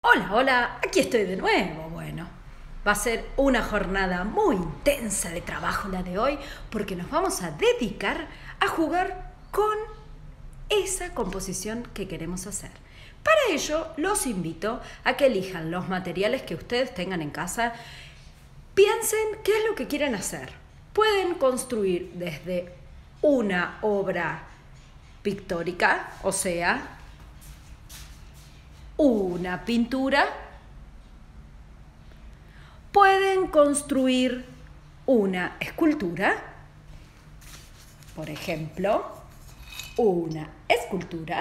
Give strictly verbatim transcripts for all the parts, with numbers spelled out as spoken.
Hola, hola, aquí estoy de nuevo. Bueno, va a ser una jornada muy intensa de trabajo la de hoy porque nos vamos a dedicar a jugar con esa composición que queremos hacer. Para ello, los invito a que elijan los materiales que ustedes tengan en casa. Piensen qué es lo que quieren hacer. Pueden construir desde una obra pictórica, o sea, una pintura. Pueden construir una escultura, por ejemplo, una escultura,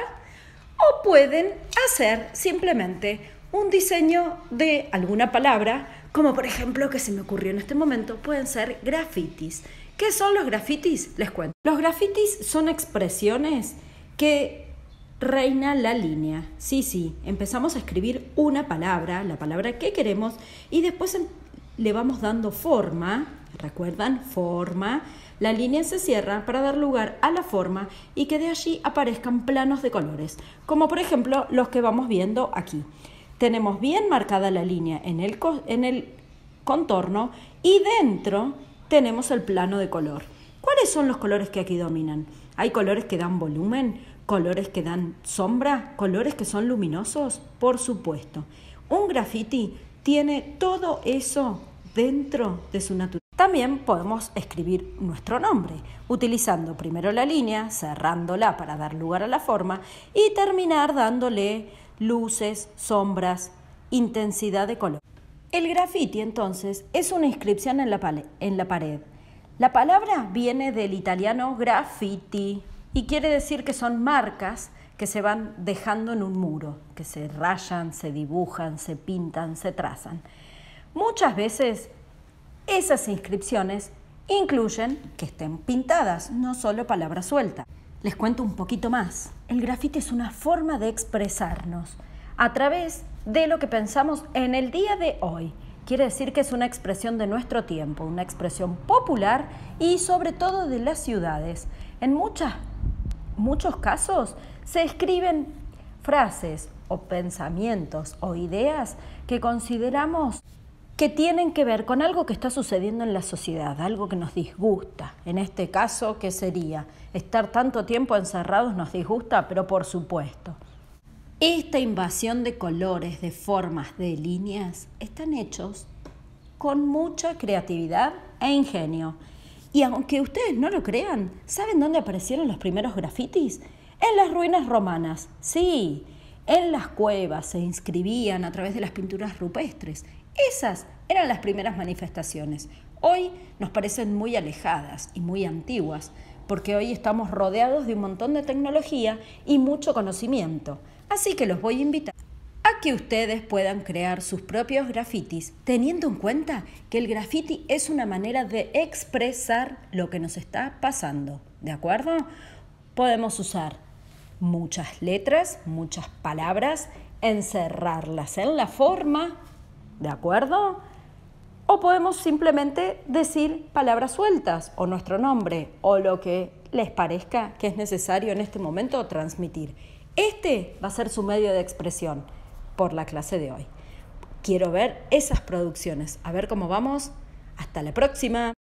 o pueden hacer simplemente un diseño de alguna palabra, como por ejemplo que se me ocurrió en este momento, pueden ser grafitis. ¿Qué son los grafitis? Les cuento. Los grafitis son expresiones que reina la línea. Sí, sí, empezamos a escribir una palabra, la palabra que queremos, y después le vamos dando forma. ¿Recuerdan? Forma. La línea se cierra para dar lugar a la forma y que de allí aparezcan planos de colores, como por ejemplo los que vamos viendo aquí. Tenemos bien marcada la línea en el, en el contorno y dentro tenemos el plano de color. ¿Cuáles son los colores que aquí dominan? Hay colores que dan volumen, colores que dan sombra, colores que son luminosos, por supuesto. Un graffiti tiene todo eso dentro de su naturaleza. También podemos escribir nuestro nombre, utilizando primero la línea, cerrándola para dar lugar a la forma y terminar dándole luces, sombras, intensidad de color. El graffiti, entonces, es una inscripción en la, en la pared. La palabra viene del italiano graffiti y quiere decir que son marcas que se van dejando en un muro, que se rayan, se dibujan, se pintan, se trazan. Muchas veces esas inscripciones incluyen que estén pintadas, no solo palabras sueltas. Les cuento un poquito más. El graffiti es una forma de expresarnos a través de lo que pensamos en el día de hoy. Quiere decir que es una expresión de nuestro tiempo, una expresión popular y sobre todo de las ciudades. En muchas, muchos casos se escriben frases o pensamientos o ideas que consideramos que tienen que ver con algo que está sucediendo en la sociedad, algo que nos disgusta. En este caso, ¿qué sería? Estar tanto tiempo encerrados nos disgusta, pero por supuesto. Esta invasión de colores, de formas, de líneas, están hechos con mucha creatividad e ingenio. Y aunque ustedes no lo crean, ¿saben dónde aparecieron los primeros grafitis? En las ruinas romanas. Sí, en las cuevas se inscribían a través de las pinturas rupestres. Esas eran las primeras manifestaciones. Hoy nos parecen muy alejadas y muy antiguas, porque hoy estamos rodeados de un montón de tecnología y mucho conocimiento. Así que los voy a invitar a que ustedes puedan crear sus propios grafitis, teniendo en cuenta que el graffiti es una manera de expresar lo que nos está pasando. ¿De acuerdo? Podemos usar muchas letras, muchas palabras, encerrarlas en la forma, ¿de acuerdo? O podemos simplemente decir palabras sueltas o nuestro nombre o lo que les parezca que es necesario en este momento transmitir. Este va a ser su medio de expresión por la clase de hoy. Quiero ver esas producciones. A ver cómo vamos. Hasta la próxima.